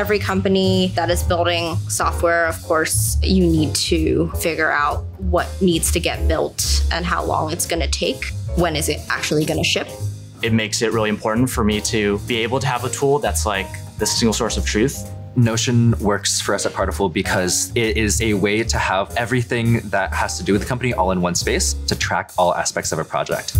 Every company that is building software, of course, you need to figure out what needs to get built and how long it's going to take. When is it actually going to ship? It makes it really important for me to be able to have a tool that's like the single source of truth. Notion works for us at Partiful because it is a way to have everything that has to do with the company all in one space to track all aspects of a project.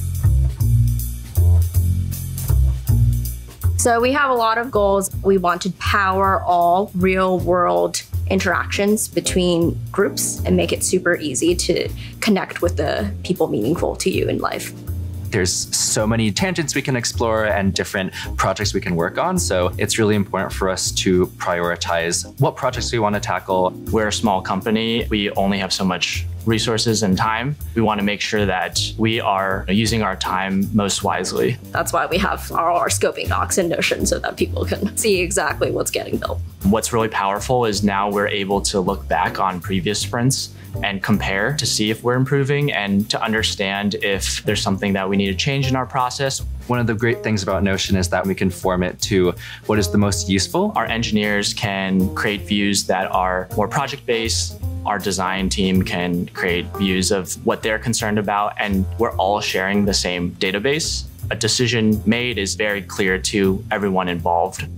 So we have a lot of goals. We want to power all real-world interactions between groups and make it super easy to connect with the people meaningful to you in life. There's so many tangents we can explore and different projects we can work on. So it's really important for us to prioritize what projects we want to tackle. We're a small company. We only have so much resources and time. We want to make sure that we are using our time most wisely. That's why we have our scoping docs in Notion so that people can see exactly what's getting built. What's really powerful is now we're able to look back on previous sprints and compare to see if we're improving and to understand if there's something that we need to change in our process. One of the great things about Notion is that we can form it to what is the most useful. Our engineers can create views that are more project-based. Our design team can create views of what they're concerned about, and we're all sharing the same database. A decision made is very clear to everyone involved.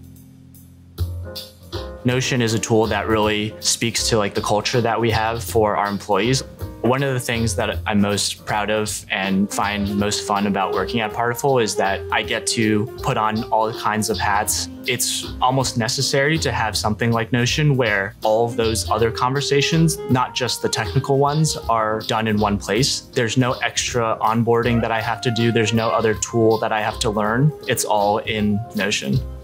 Notion is a tool that really speaks to the culture that we have for our employees. One of the things that I'm most proud of and find most fun about working at Partiful is that I get to put on all kinds of hats. It's almost necessary to have something like Notion where all of those other conversations, not just the technical ones, are done in one place. There's no extra onboarding that I have to do. There's no other tool that I have to learn. It's all in Notion.